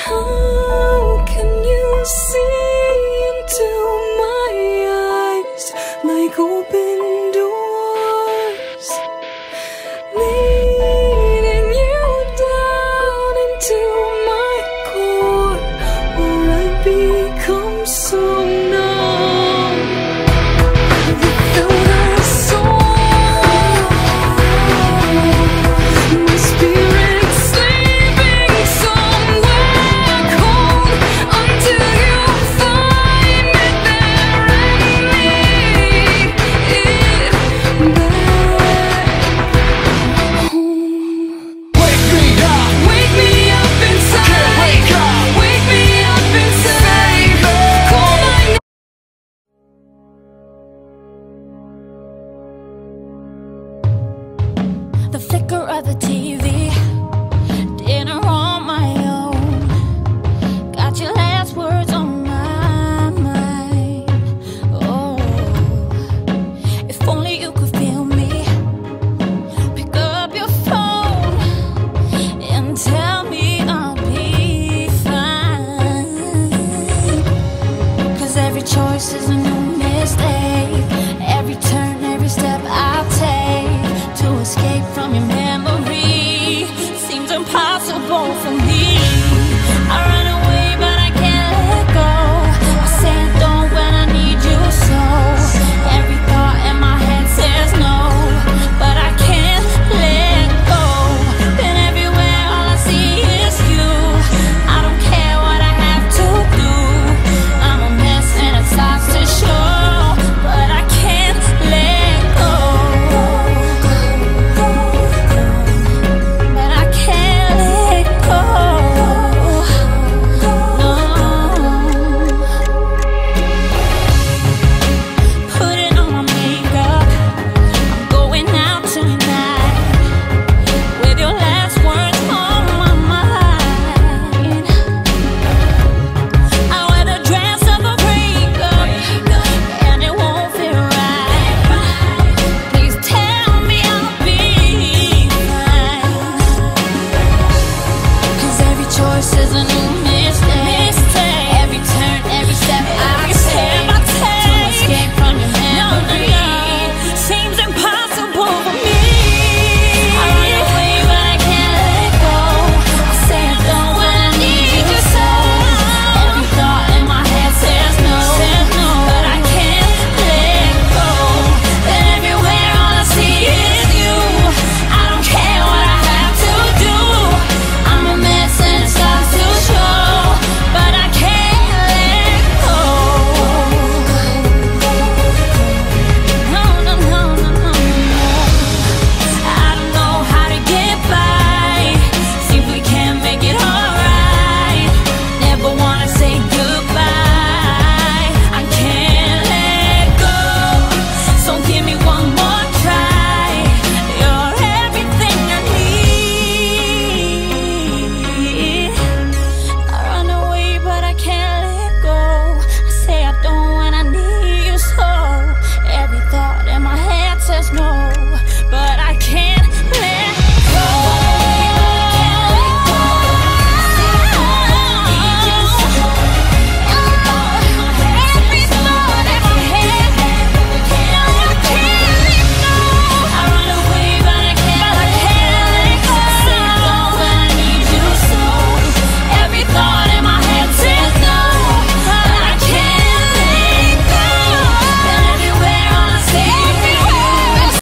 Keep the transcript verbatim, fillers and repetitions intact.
How can you see into my eyes like open doors, leading you down into my core, where I become so numb without a soul. My spirit sleeping somewhere cold until you find me there and lead it back home. Wake me up, Wake me up inside. wake up, Wake me up inside. Call my name. The flicker of the T V, dinner on my own. Got your last words on my mind. Oh, if only you could feel me. Pick up your phone and tell me I'll be fine. 'Cause every choice is a new mistake. Every turn, every step I'll take to escape from your memory seems impossible for me. I run away, but I can't let go. I say I don't when I need you so. Every thought in my head says no, but I can't let go. Been everywhere, all I see is you. I don't care what I have to do. I'm a mess and it starts to show, but I can't let go. But I can't let go. No. Putting on my makeup, I'm going out tonight with your last words on my mind. I wear the dress of a breakup, and it won't fit right. Please tell me I'll be fine. 'Cause every choice is a new mistake. Every turn, every step I take to escape from your memory seems impossible for me. I run away, but I can't let go. I say I don't when I need you so. Every thought in my head says no, but I can't let go. And everywhere all I see is you. I don't care what I have to do. I'm a mess and it starts to show, but I can't let go. No, no, no, no, no, no. I don't know how to get by. See if we can make it alright. Never wanna say goodbye. I can't let go. So give me one more try. You're everything I need. I run away, but I can't let go. I say I don't when I need you so. Every thought in my head says no, but I can't let go. Every thought in my head, no, I can't let go. I run away, but I can't let go. Say I don't when I need you so. Every thought in my head says no, but I can't let go. And everywhere all I see is